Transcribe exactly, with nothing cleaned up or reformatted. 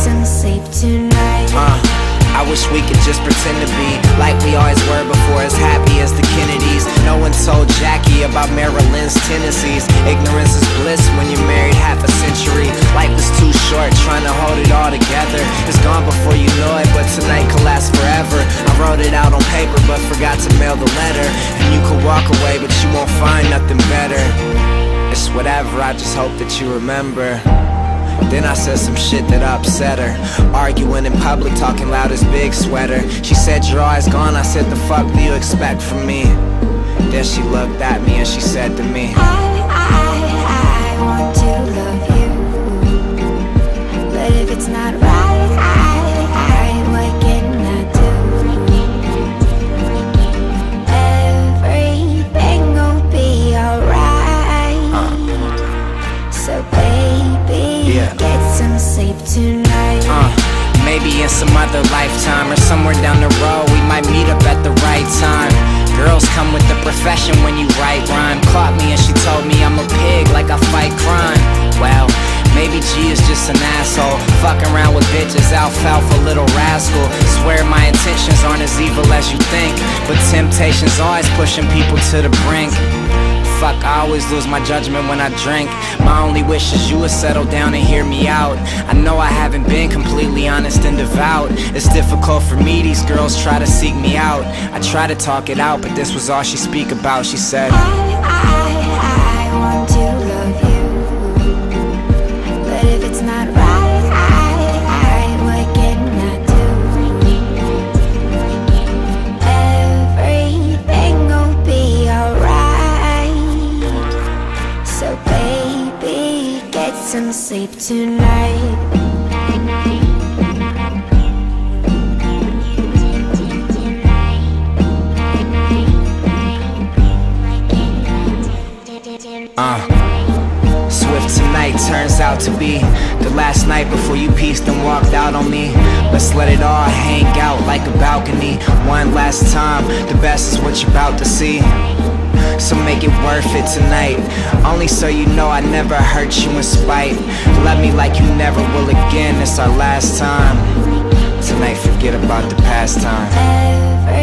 some sleep tonight. uh, I wish we could just pretend to be like we always were before, as happy as the Kennedys. No one told Jackie about Marilyn's tendencies. Ignorance is bliss when you're married half a century. Life is too short, trying to hold it all together. It's gone before you know it, but tonight could last forever. I wrote it out on paper, but forgot to mail the letter. And you could walk away, but you won't find nothing better. It's whatever, I just hope that you remember. Then I said some shit that upset her. Arguing in public, talking loud as Big Sweater. She said, you're always gone. I said, the fuck do you expect from me? Then she looked at me and she said to me, I, I, I want to love you, but if it's not right, I, I, what can I do? Everything gon' be alright. uh. So baby, yeah. Get some sleep tonight. uh, Maybe in some other lifetime or somewhere down the road we might meet up at the right time. Girls come with the profession when you write rhyme. Caught me and she told me I'm a pig, like I fight crime. Well, maybe G is just an asshole, fucking around with bitches, alfalfa little rascal. Swear my intentions aren't as evil as you think, but temptation's always pushing people to the brink. Fuck, I always lose my judgment when I drink. My only wish is you would settle down and hear me out. I know I haven't been completely honest and devout. It's difficult for me, these girls try to seek me out. I try to talk it out, but this was all she speak about. She said, I, I, I want to love you, but if it's not right, I, I, what can I do? Everything gon' be alright. So baby, get some sleep tonight. Uh, Swift tonight turns out to be the last night before you pieced and walked out on me. Let's let it all hang out like a balcony. One last time, the best is what you're about to see. So make it worth it tonight, only so you know I never hurt you in spite. Love me like you never will again, it's our last time. Tonight forget about the past time. Every